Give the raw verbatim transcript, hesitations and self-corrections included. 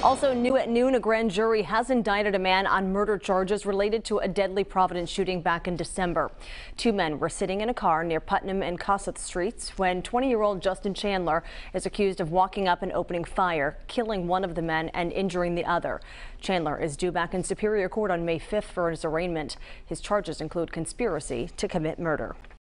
Also new at noon, a grand jury has indicted a man on murder charges related to a deadly Providence shooting back in December. Two men were sitting in a car near Putnam and Kossuth Streets when twenty-year-old Justin Chandler is accused of walking up and opening fire, killing one of the men and injuring the other. Chandler is due back in Superior Court on May fifth for his arraignment. His charges include conspiracy to commit murder.